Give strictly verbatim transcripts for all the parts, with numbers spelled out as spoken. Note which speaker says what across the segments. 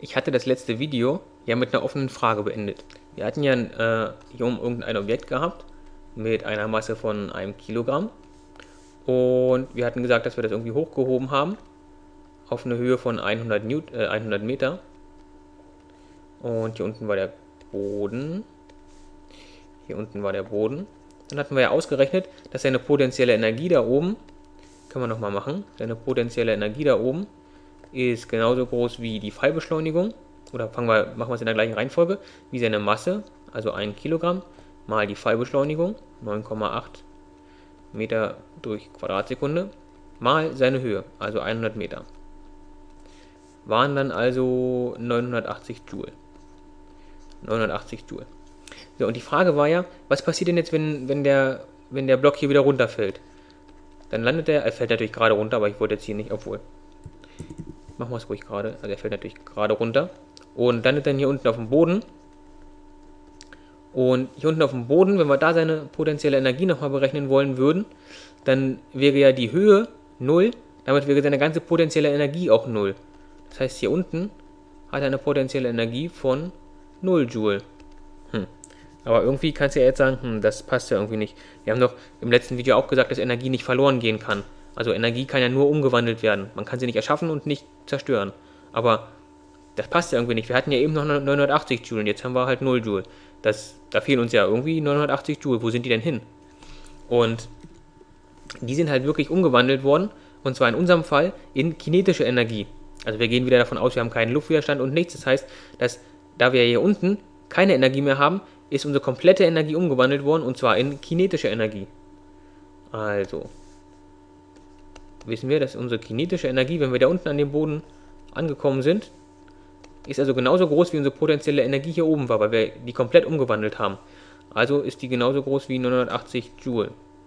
Speaker 1: Ich hatte das letzte Video ja mit einer offenen Frage beendet. Wir hatten ja äh, hier oben irgendein Objekt gehabt mit einer Masse von einem Kilogramm und wir hatten gesagt, dass wir das irgendwie hochgehoben haben auf eine Höhe von hundert, Newt äh, hundert Meter und hier unten war der Boden. Hier unten war der Boden. Dann hatten wir ja ausgerechnet, dass seine potenzielle Energie da oben, können wir nochmal machen, seine potenzielle Energie da oben ist genauso groß wie die Fallbeschleunigung, oder fangen wir, machen wir es in der gleichen Reihenfolge, wie seine Masse, also ein Kilogramm, mal die Fallbeschleunigung, neun Komma acht Meter durch Quadratsekunde, mal seine Höhe, also hundert Meter. Waren dann also neunhundertachtzig Joule. neunhundertachtzig Joule. So, und die Frage war ja, was passiert denn jetzt, wenn, wenn, der, wenn der Block hier wieder runterfällt? Dann landet er, er fällt natürlich gerade runter, aber ich wollte jetzt hier nicht, obwohl. Machen wir es ruhig gerade. Also er fällt natürlich gerade runter. Und landet dann hier unten auf dem Boden. Und hier unten auf dem Boden, wenn wir da seine potenzielle Energie nochmal berechnen wollen würden, dann wäre ja die Höhe null. Damit wäre seine ganze potenzielle Energie auch null. Das heißt, hier unten hat er eine potenzielle Energie von null Joule. Hm. Aber irgendwie kannst du ja jetzt sagen, hm, das passt ja irgendwie nicht. Wir haben doch im letzten Video auch gesagt, dass Energie nicht verloren gehen kann. Also Energie kann ja nur umgewandelt werden. Man kann sie nicht erschaffen und nicht zerstören. Aber das passt ja irgendwie nicht. Wir hatten ja eben noch neunhundertachtzig Joule und jetzt haben wir halt null Joule. Das, da fehlen uns ja irgendwie neunhundertachtzig Joule. Wo sind die denn hin? Und die sind halt wirklich umgewandelt worden. Und zwar in unserem Fall in kinetische Energie. Also wir gehen wieder davon aus, wir haben keinen Luftwiderstand und nichts. Das heißt, dass da wir hier unten keine Energie mehr haben, ist unsere komplette Energie umgewandelt worden. Und zwar in kinetische Energie. Also wissen wir, dass unsere kinetische Energie, wenn wir da unten an dem Boden angekommen sind, ist also genauso groß wie unsere potenzielle Energie hier oben war, weil wir die komplett umgewandelt haben. Also ist die genauso groß wie neunhundertachtzig Joule.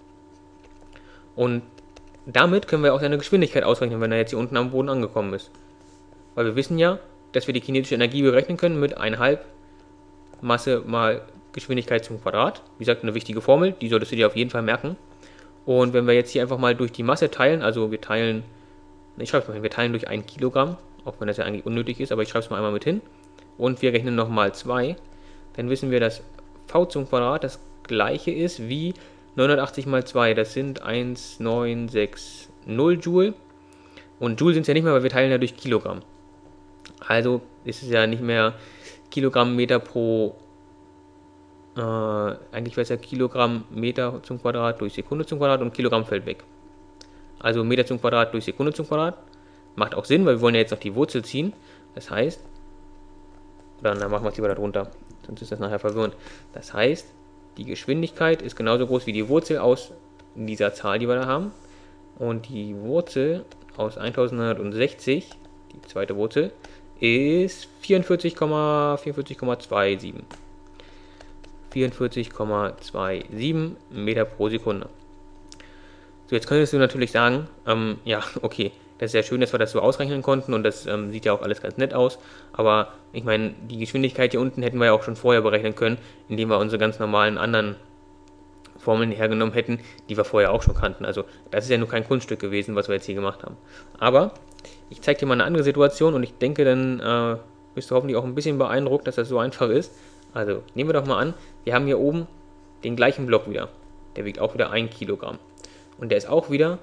Speaker 1: Und damit können wir auch seine Geschwindigkeit ausrechnen, wenn er jetzt hier unten am Boden angekommen ist. Weil wir wissen ja, dass wir die kinetische Energie berechnen können mit eins Komma fünf Masse mal Geschwindigkeit zum Quadrat. Wie gesagt, eine wichtige Formel, die solltest du dir auf jeden Fall merken. Und wenn wir jetzt hier einfach mal durch die Masse teilen, also wir teilen, ich schreibe es mal hin, wir teilen durch ein Kilogramm, auch wenn das ja eigentlich unnötig ist, aber ich schreibe es mal einmal mit hin. Und wir rechnen nochmal zwei, dann wissen wir, dass v zum Quadrat das gleiche ist wie neunhundertachtzig mal zwei, das sind neunzehnhundertsechzig Joule. Und Joule sind es ja nicht mehr, weil wir teilen ja durch Kilogramm. Also ist es ja nicht mehr Kilogramm Meter pro, äh, eigentlich wäre es ja Kilogramm Meter zum Quadrat durch Sekunde zum Quadrat und Kilogramm fällt weg. Also Meter zum Quadrat durch Sekunde zum Quadrat. Macht auch Sinn, weil wir wollen ja jetzt noch die Wurzel ziehen. Das heißt, oder dann machen wir es lieber darunter, sonst ist das nachher verwirrend. Das heißt, die Geschwindigkeit ist genauso groß wie die Wurzel aus dieser Zahl, die wir da haben. Und die Wurzel aus eintausendneunhundertsechzig, die zweite Wurzel, ist vierundvierzig Komma siebenundvierzig. vierundvierzig Komma siebenundzwanzig Meter pro Sekunde. So, jetzt könntest du natürlich sagen, ähm, ja, okay, das ist ja schön, dass wir das so ausrechnen konnten und das ähm, sieht ja auch alles ganz nett aus, aber ich meine, die Geschwindigkeit hier unten hätten wir ja auch schon vorher berechnen können, indem wir unsere ganz normalen anderen Formeln hergenommen hätten, die wir vorher auch schon kannten. Also das ist ja nur kein Kunststück gewesen, was wir jetzt hier gemacht haben. Aber ich zeige dir mal eine andere Situation und ich denke, dann äh, bist du hoffentlich auch ein bisschen beeindruckt, dass das so einfach ist. Also nehmen wir doch mal an, wir haben hier oben den gleichen Block wieder. Der wiegt auch wieder ein Kilogramm. Und der ist auch wieder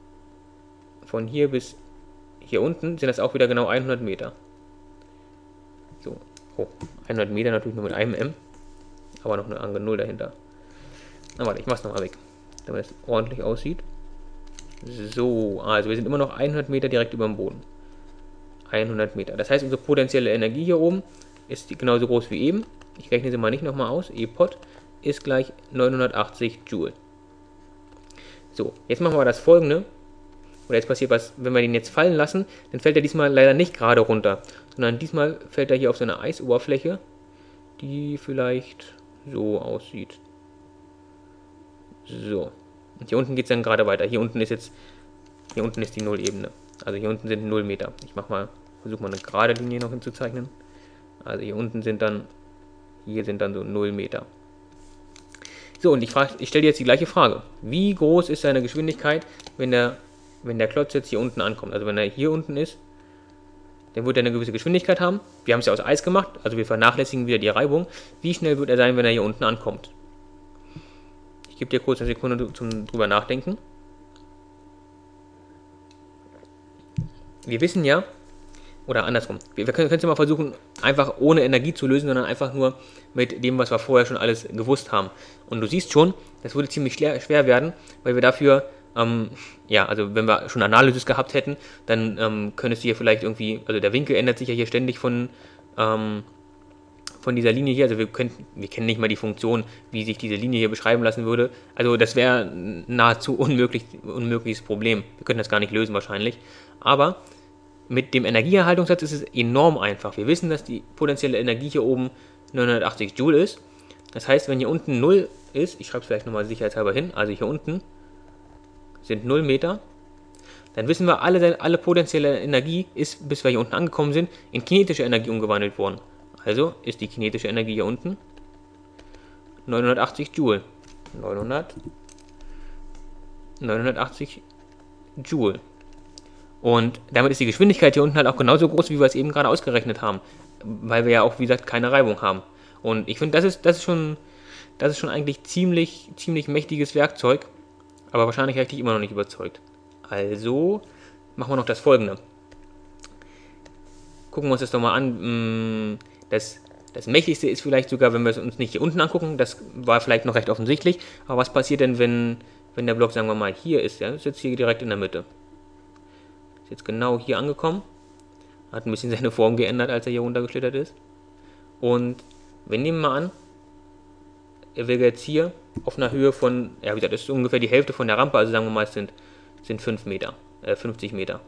Speaker 1: von hier bis hier unten sind das auch wieder genau hundert Meter. So, oh, hundert Meter natürlich nur mit einem M, aber noch eine andere Null dahinter. Na warte, ich mach's nochmal weg, damit es ordentlich aussieht. So, also wir sind immer noch hundert Meter direkt über dem Boden. hundert Meter. Das heißt, unsere potenzielle Energie hier oben ist genauso groß wie eben. Ich rechne sie mal nicht nochmal aus. E Pot ist gleich neunhundertachtzig Joule. So, jetzt machen wir das folgende. Oder jetzt passiert was, wenn wir den jetzt fallen lassen, dann fällt er diesmal leider nicht gerade runter, sondern diesmal fällt er hier auf so eine Eisoberfläche, die vielleicht so aussieht. So. Und hier unten geht es dann gerade weiter. Hier unten ist jetzt, hier unten ist die Nullebene. Also hier unten sind null Meter. Ich mach mal, versuche mal eine gerade Linie noch hinzuzeichnen. Also hier unten sind dann, hier sind dann so null Meter. So, und ich, ich stelle dir jetzt die gleiche Frage. Wie groß ist seine Geschwindigkeit, wenn der, wenn der Klotz jetzt hier unten ankommt? Also wenn er hier unten ist, der wird ja eine gewisse Geschwindigkeit haben. Wir haben es ja aus Eis gemacht, also wir vernachlässigen wieder die Reibung. Wie schnell wird er sein, wenn er hier unten ankommt? Ich gebe dir kurz eine Sekunde zum drüber nachdenken. Wir wissen ja, oder andersrum, wir, wir können es mal versuchen, einfach ohne Energie zu lösen, sondern einfach nur mit dem, was wir vorher schon alles gewusst haben. Und du siehst schon, das würde ziemlich schwer werden, weil wir dafür, ähm, ja, also wenn wir schon Analysis gehabt hätten, dann ähm, könntest du hier vielleicht irgendwie, also der Winkel ändert sich ja hier ständig von, ähm, von dieser Linie hier, also wir, können, wir kennen nicht mal die Funktion, wie sich diese Linie hier beschreiben lassen würde. Also das wäre nahezu unmöglich, unmögliches Problem. Wir könnten das gar nicht lösen wahrscheinlich. Aber mit dem Energieerhaltungssatz ist es enorm einfach. Wir wissen, dass die potenzielle Energie hier oben neunhundertachtzig Joule ist. Das heißt, wenn hier unten null ist, ich schreibe es vielleicht nochmal sicherheitshalber hin, also hier unten sind null Meter, dann wissen wir, alle, alle potenzielle Energie ist, bis wir hier unten angekommen sind, in kinetische Energie umgewandelt worden. Also ist die kinetische Energie hier unten neunhundertachtzig Joule. neunhundert, neunhundertachtzig Joule. Und damit ist die Geschwindigkeit hier unten halt auch genauso groß, wie wir es eben gerade ausgerechnet haben. Weil wir ja auch, wie gesagt, keine Reibung haben. Und ich finde, das ist, das ist schon, das ist schon eigentlich ziemlich, ziemlich mächtiges Werkzeug. Aber wahrscheinlich habe ich dich immer noch nicht überzeugt. Also machen wir noch das Folgende. Gucken wir uns das doch mal an. Das, das Mächtigste ist vielleicht sogar, wenn wir es uns nicht hier unten angucken. Das war vielleicht noch recht offensichtlich. Aber was passiert denn, wenn, wenn der Block, sagen wir mal, hier ist? Ja, ist jetzt hier direkt in der Mitte. Ist jetzt genau hier angekommen. Hat ein bisschen seine Form geändert, als er hier runtergeschlittert ist. Und wir nehmen mal an, er wäre jetzt hier auf einer Höhe von, ja, wie gesagt, das ist ungefähr die Hälfte von der Rampe, also sagen wir mal, es sind, sind fünf Meter, äh, fünfzig Meter.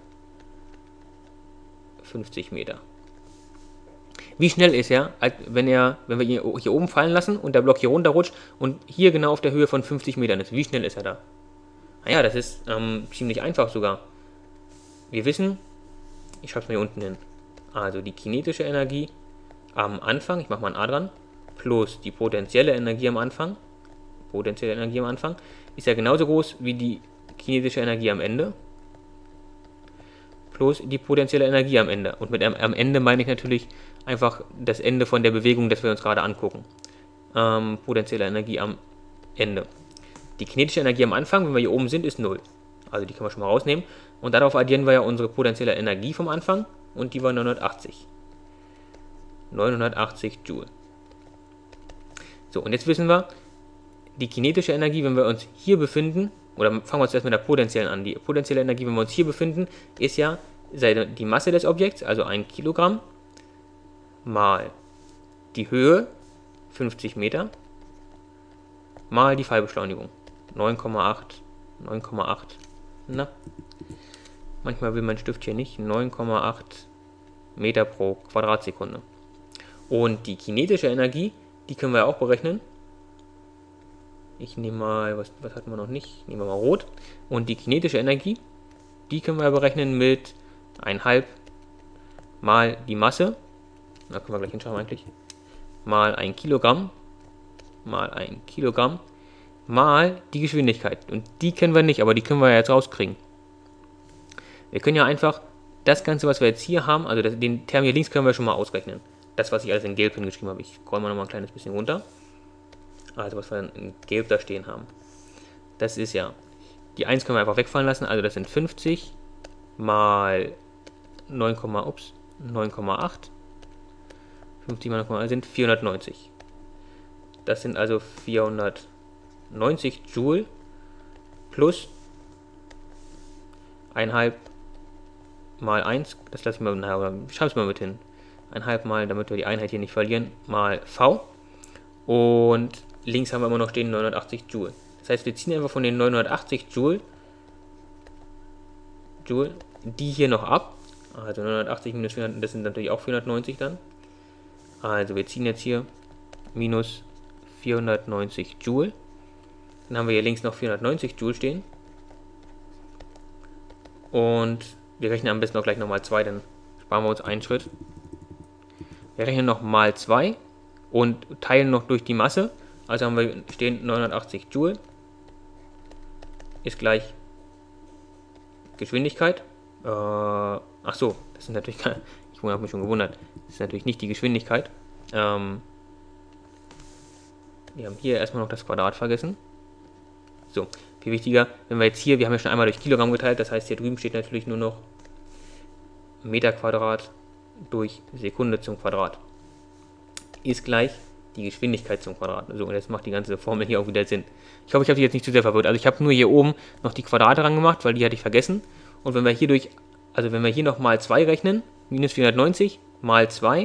Speaker 1: fünfzig Meter. Wie schnell ist er, wenn er, wenn wir ihn hier oben fallen lassen und der Block hier runterrutscht und hier genau auf der Höhe von fünfzig Metern ist? Wie schnell ist er da? Naja, das ist ähm, ziemlich einfach sogar. Wir wissen, ich schreibe es mal hier unten hin, also die kinetische Energie am Anfang, ich mache mal ein A dran, plus die potenzielle Energie am Anfang, potenzielle Energie am Anfang, ist ja genauso groß wie die kinetische Energie am Ende, plus die potenzielle Energie am Ende. Und mit am Ende meine ich natürlich einfach das Ende von der Bewegung, das wir uns gerade angucken. Ähm, potenzielle Energie am Ende. Die kinetische Energie am Anfang, wenn wir hier oben sind, ist null. Also die können wir schon mal rausnehmen. Und darauf addieren wir ja unsere potenzielle Energie vom Anfang und die war neunhundertachtzig. neunhundertachtzig Joule. So, und jetzt wissen wir, die kinetische Energie, wenn wir uns hier befinden, oder fangen wir uns erst mit der potenziellen an. Die potenzielle Energie, wenn wir uns hier befinden, ist ja die Masse des Objekts, also ein Kilogramm, mal die Höhe, fünfzig Meter, mal die Fallbeschleunigung, neun Komma acht, neun Komma acht, na, manchmal will mein Stift hier nicht, neun Komma acht Meter pro Quadratsekunde. Und die kinetische Energie, die können wir auch berechnen. Ich nehme mal, was, was hatten wir noch nicht? Nehmen wir mal rot. Und die kinetische Energie, die können wir berechnen mit eins Komma fünf mal die Masse, da können wir gleich hinschauen eigentlich, mal ein Kilogramm, mal ein Kilogramm, mal die Geschwindigkeit. Und die kennen wir nicht, aber die können wir jetzt rauskriegen. Wir können ja einfach das Ganze, was wir jetzt hier haben, also das, den Term hier links können wir schon mal ausrechnen. Das, was ich alles in Gelb hingeschrieben habe. Ich scroll mal noch mal ein kleines bisschen runter. Also was wir in Gelb da stehen haben. Das ist ja, die eins können wir einfach wegfallen lassen, also das sind fünfzig mal neun, ups, neun Komma acht. fünfzig mal neun Komma acht sind vierhundertneunzig. Das sind also vierhundertneunzig Joule plus eins Komma fünf mal eins, das lasse ich mal, naja, schreibe es mal mit hin. eins Komma fünf mal, damit wir die Einheit hier nicht verlieren, mal V. Und links haben wir immer noch stehen neunhundertachtzig Joule. Das heißt, wir ziehen einfach von den neunhundertachtzig Joule, Joule die hier noch ab. Also neunhundertachtzig minus vierhundert, das sind natürlich auch vierhundertneunzig dann. Also wir ziehen jetzt hier minus vierhundertneunzig Joule. Dann haben wir hier links noch vierhundertneunzig Joule stehen. Und wir rechnen am besten auch gleich nochmal zwei, dann sparen wir uns einen Schritt. Wir rechnen noch mal zwei und teilen noch durch die Masse. Also haben wir stehen neunhundertachtzig Joule ist gleich Geschwindigkeit. Äh, ach so, das sind natürlich keine, ich Vorhin habe ich mich schon gewundert. Das ist natürlich nicht die Geschwindigkeit. Ähm, wir haben hier erstmal noch das Quadrat vergessen. So, viel wichtiger, wenn wir jetzt hier, wir haben ja schon einmal durch Kilogramm geteilt, das heißt hier drüben steht natürlich nur noch Meter Quadrat durch Sekunde zum Quadrat. Ist gleich die Geschwindigkeit zum Quadrat. So, und jetzt macht die ganze Formel hier auch wieder Sinn. Ich hoffe, ich habe die jetzt nicht zu sehr verwirrt. Also ich habe nur hier oben noch die Quadrate dran gemacht, weil die hatte ich vergessen. Und wenn wir hier durch, also wenn wir hier noch mal zwei rechnen, minus vierhundertneunzig mal zwei,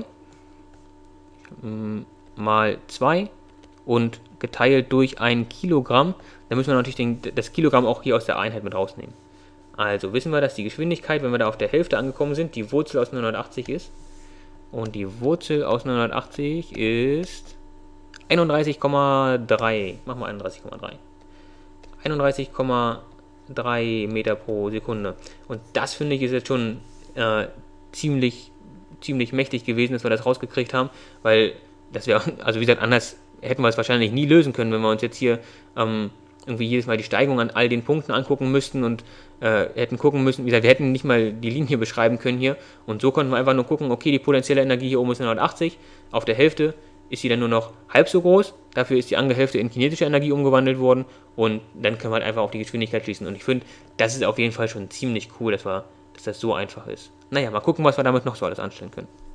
Speaker 1: mal zwei und geteilt durch ein Kilogramm, dann müssen wir natürlich den, das Kilogramm auch hier aus der Einheit mit rausnehmen. Also wissen wir, dass die Geschwindigkeit, wenn wir da auf der Hälfte angekommen sind, die Wurzel aus neunhundertachtzig ist. Und die Wurzel aus neunhundertachtzig ist einunddreißig Komma drei. Machen wir einunddreißig Komma drei. einunddreißig Komma drei Meter pro Sekunde. Und das finde ich ist jetzt schon äh, ziemlich, ziemlich mächtig gewesen, dass wir das rausgekriegt haben, weil das wäre, also wie gesagt, anders hätten wir es wahrscheinlich nie lösen können, wenn wir uns jetzt hier ähm, irgendwie jedes Mal die Steigung an all den Punkten angucken müssten und äh, hätten gucken müssen, wie gesagt, wir hätten nicht mal die Linie beschreiben können hier und so konnten wir einfach nur gucken, okay, die potenzielle Energie hier oben ist neunhundertachtzig, auf der Hälfte ist sie dann nur noch halb so groß, dafür ist die andere Hälfte in kinetische Energie umgewandelt worden und dann können wir halt einfach auf die Geschwindigkeit schließen und ich finde, das ist auf jeden Fall schon ziemlich cool, dass, wir, dass das so einfach ist. Naja, mal gucken, was wir damit noch so alles anstellen können.